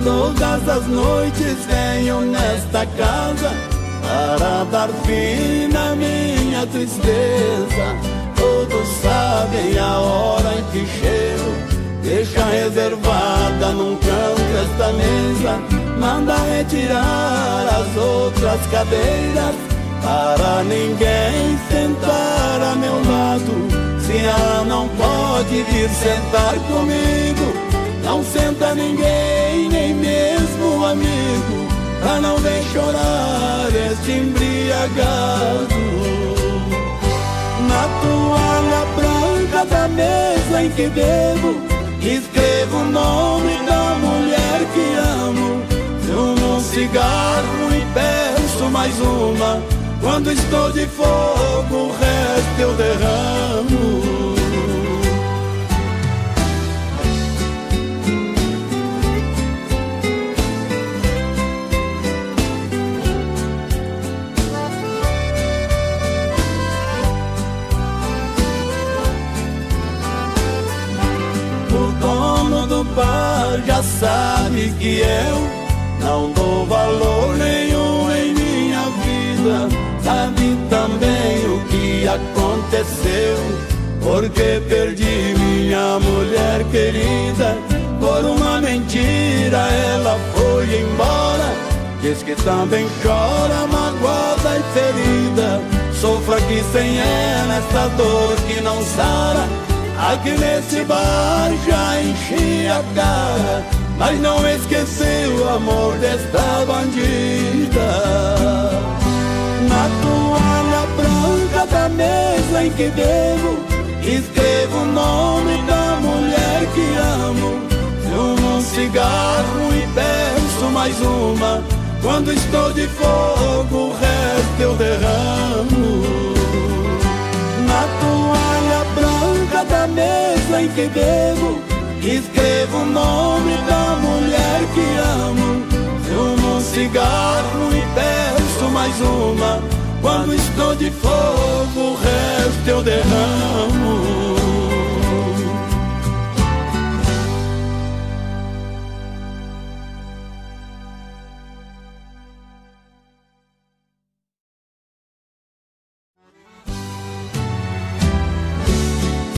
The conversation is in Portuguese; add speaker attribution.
Speaker 1: Todas as noites venho nesta casa para dar fim na minha tristeza. Todos sabem a hora em que chego, deixa reservada num canto esta mesa. Manda retirar as outras cadeiras para ninguém sentar a meu lado. Se ela não pode vir sentar comigo, não senta ninguém, nem mesmo amigo, pra não ver chorar este embriagado. Na toalha branca da mesa em que bebo, escrevo o nome da mulher que amo. Fumo um cigarro e peço mais uma. Quando estou de fogo, o resto eu derramo. O bar já sabe que eu não dou valor nenhum em minha vida. Sabe também o que aconteceu, porque perdi minha mulher querida. Por uma mentira ela foi embora. Diz que também chora, magoada e ferida. Sofro aqui sem ela essa dor que não sara. Aqui nesse bar já enchi a cara, mas não esqueci o amor desta bandida. Na toalha branca da mesa em que bebo, escrevo o nome da mulher que amo. Fumo um cigarro e peço mais uma. Quando estou de fogo, o resto eu derramo. Na toalha branca da mesa em que bebo, escrevo o nome da mulher que amo. Fumo um cigarro e peço mais uma. Quando estou de fogo, o resto eu derramo.